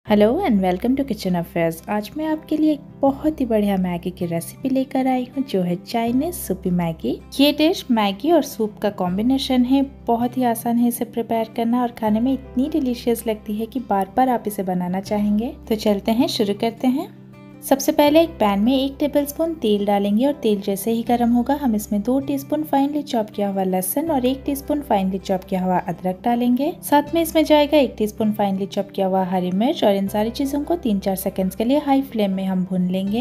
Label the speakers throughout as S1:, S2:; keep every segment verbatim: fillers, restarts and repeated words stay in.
S1: Hello and welcome to kitchen affairs. आज मैं आपके लिए एक बहुत ही बढ़िया मैगी की रेसिपी लेकर आई हूँ जो है चाइनीज सूपी मैगी। ये डिश मैगी और सूप का कॉम्बिनेशन है। बहुत ही आसान है इसे प्रिपेयर करना और खाने में इतनी डिलीशियस लगती है कि बार बार आप इसे बनाना चाहेंगे। तो चलते हैं, शुरू करते हैं। सबसे पहले एक पैन में एक टेबलस्पून तेल डालेंगे और तेल जैसे ही गर्म होगा हम इसमें दो टीस्पून फाइनली चॉप किया हुआ लहसुन और एक टीस्पून फाइनली चॉप किया हुआ अदरक डालेंगे। साथ में इसमें जाएगा एक टीस्पून फाइनली चॉप किया हुआ हरी मिर्च और इन सारी चीजों को तीन चार सेकंड्स के लिए हाई फ्लेम में हम भून लेंगे।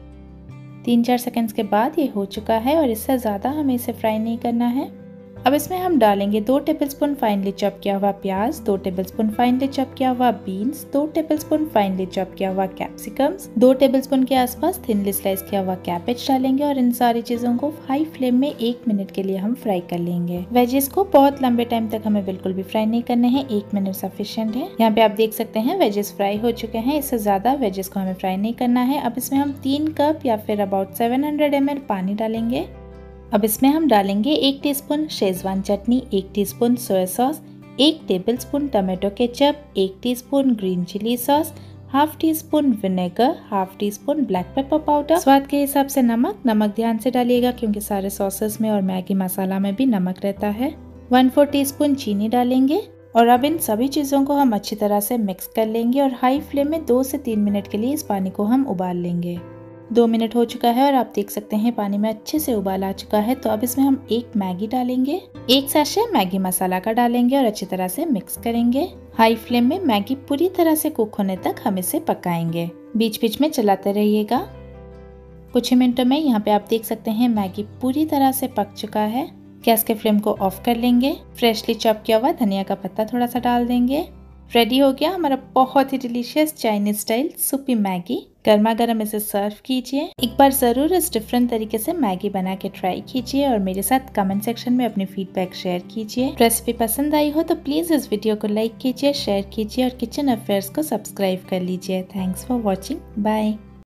S1: तीन चार सेकंड्स के बाद ये हो चुका है और इससे ज्यादा हमें इसे फ्राई नहीं करना है। अब इसमें हम डालेंगे दो टेबलस्पून फाइनली चॉप किया हुआ प्याज, दो टेबलस्पून फाइनली चॉप किया हुआ बीन्स, दो टेबलस्पून फाइनली चॉप किया हुआ कैप्सिकम्स, दो टेबलस्पून के आसपास थिनली स्लाइस किया हुआ कैबेज डालेंगे और इन सारी चीजों को हाई फ्लेम में एक मिनट के लिए हम फ्राई कर लेंगे। वेजेस को बहुत लंबे टाइम तक हमें बिल्कुल भी फ्राई नहीं करने हैं, एक मिनट सफिशिएंट है। यहाँ पे आप देख सकते हैं वेजेस फ्राई हो चुके हैं। इससे ज्यादा वेजेस को हमें फ्राई नहीं करना है। अब इसमें हम तीन कप या फिर about seven hundred M L पानी डालेंगे। अब इसमें हम डालेंगे एक टीस्पून शेजवान चटनी, एक टीस्पून सोया सॉस, एक टेबलस्पून टमाटो केचप, एक teaspoon green chilli sauce, half teaspoon vinegar, half teaspoon black pepper powder, स्वाद के हिसाब से नमक। नमक ध्यान से डालिएगा क्योंकि सारे सॉसेस में और मैगी मसाला में भी नमक रहता है। वन फोर टी स्पून चीनी डालेंगे और अब इन सभी चीजों को हम अच्छी तरह से मिक्स कर लेंगे और हाई फ्लेम में दो से तीन मिनट के लिए इस पानी को हम उबाल लेंगे। दो मिनट हो चुका है और आप देख सकते हैं पानी में अच्छे से उबाल आ चुका है। तो अब इसमें हम एक मैगी डालेंगे, एक सैशे मैगी मसाला का डालेंगे और अच्छी तरह से मिक्स करेंगे। हाई फ्लेम में मैगी पूरी तरह से कुक होने तक हम इसे पकाएंगे। बीच बीच में चलाते रहिएगा। कुछ ही मिनटों में यहाँ पे आप देख सकते हैं मैगी पूरी तरह से पक चुका है। गैस के फ्लेम को ऑफ कर लेंगे। फ्रेशली चॉप किया हुआ धनिया का पत्ता थोड़ा सा डाल देंगे। रेडी हो गया हमारा बहुत ही delicious Chinese style soupy Maggi. गर्मा गर्म इसे सर्व कीजिए। एक बार जरूर इस डिफरेंट तरीके से मैगी बना के ट्राई कीजिए और मेरे साथ कमेंट सेक्शन में अपनी फीडबैक शेयर कीजिए। रेसिपी पसंद आई हो तो प्लीज इस वीडियो को लाइक कीजिए, शेयर कीजिए और किचन अफेयर्स को सब्सक्राइब कर लीजिए। Thanks for watching. बाय।